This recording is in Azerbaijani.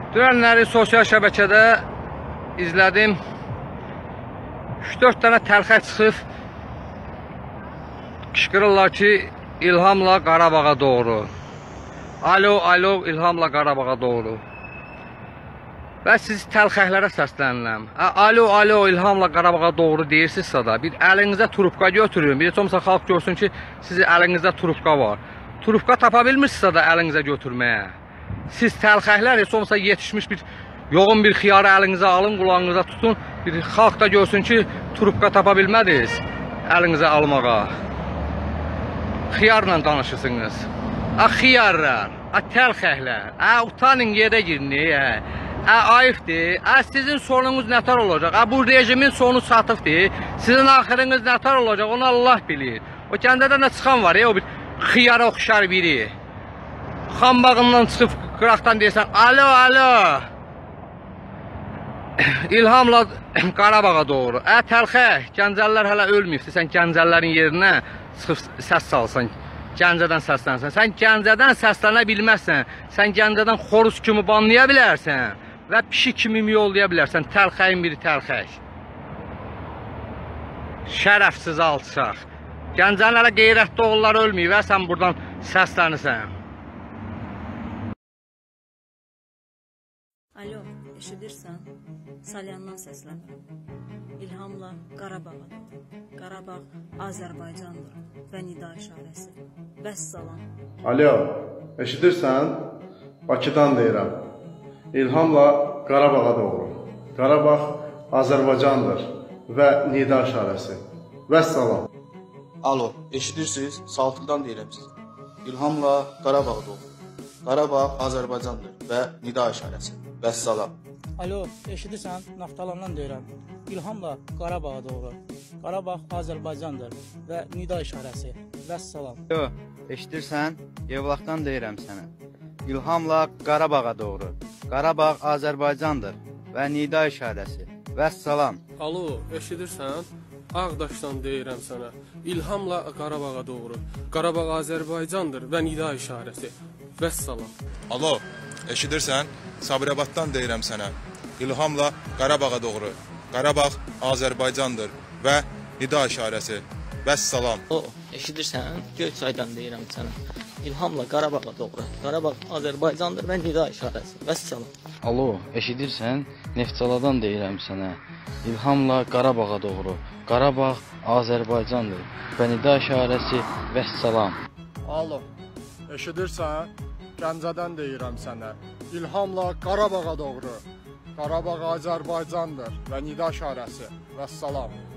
Dünənləri sosial şəbəkədə izlədim. 3-4 dənə təlxə çıxıb qışqırırlar ki, İlhamla Qarabağa doğru. Alo, alo, İlhamla Qarabağa doğru. Və siz təlxəklərə səslənirəm. Alo, alo, İlhamla Qarabağa doğru deyirsinizsə da, bir əlinizə trubka götürün. Bir də olmasa xalq görsün ki, sizin əlinizdə trubka var. Trubka tapa bilmirsinizsə da əlinizə götürməyə. Siz təlxəklər heç olmasa yetişmiş bir yoğun bir xiyarı əlinizə alın, qulağınıza tutun. Bir xalq da görsün ki, trubka tapa bilmədiniz əlinizə almağa. Xiyarla danışırsınız. Xiyarlar, təlxəklər, utanın yerə girin. Ayıbdır. Sizin sonunuz nətər olacaq? Bu rejimin sonu satıbdır. Sizin axırınız nətər olacaq? Onu Allah bilir. O kəndədən də çıxan var, o bir xiyara oxşar biri. Xambağından çıxıb qıraqdan deyirsən, alo, alo. İlhamla Qarabağa doğru. Təlxək, Gəncəllər hələ ölməyibdir. Sən Gəncəllərin yerinə çıxıb səs salsan, Gəncədən səslənsən. Sən Gəncədən səslənə bilməzsən. Sən Gəncədən xoruz kimi banlaya bilərsən və pişik kimi yollaya bilərsən. Təlxəyin biri təlxək. Şərəfsiz alçaq. Gəncənin hələ qeyrətli oğulları ölməyib və sən buradan səslənirsən. Alo, eşidirsən? Salyandan səslənirəm. İlhamla Qarabağa. Qarabağ Azərbaycandır və nida işarəsi. Vəssalam. Alo, eşidirsən? Bakıdan deyirəm. İlhamla Qarabağa doğru. Qarabağ Azərbaycandır və nida işarəsi. Vəssalam. Alo, eşidirsiniz? Saltıqdan deyirəm siz. İlhamla Qarabağa doğru. Qarabağ Azərbaycandır və nida işarəsi. Vəssalam. Alo, eşidirsən? Naftalandan deyirəm. İlhamla Qarabağa doğru. Qarabağ Azərbaycandır və nida işarəsi. Vəssalam. Alo, eşidirsən? Yevlaqdan deyirəm sənə. İlhamla Qarabağa doğru. Qarabağ Azərbaycandır və nida işarəsi. Vəssalam. Alo, eşidirsən? Ağdaşdan deyirəm sənə. İlhamla Qarabağa doğru. Qarabağ Azərbaycandır və nida işarəsi. Vəssalam. Alo, eşidirsən? Sabirabaddan deyirəm sənə. İlhamla Qarabağa doğru. Qarabağ Azərbaycandır və nida işarəsi. Vəssalam. Alo, eşidirsən? Göyçaydan deyirəm sənə. İlhamla Qarabağa doğru. Qarabağ Azərbaycandır və nida işarəsi. Vəssalam. Alo, eşidirsən? Neftçaladan deyirəm sənə. İlhamla Qarabağa doğru. Qarabağ Azərbaycandır və nida işarəsi. Vəssalam. Alo, eşidirsən? Gəncədən deyirəm sənə. İlhamla Qarabağa doğru. Qarabağ Azərbaycandır və nida işarəsi. Vəssalam.